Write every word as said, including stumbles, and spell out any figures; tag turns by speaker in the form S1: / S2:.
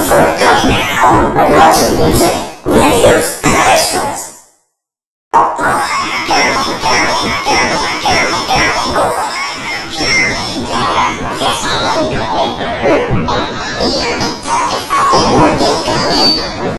S1: for a company home with lots of music, videos, and extras.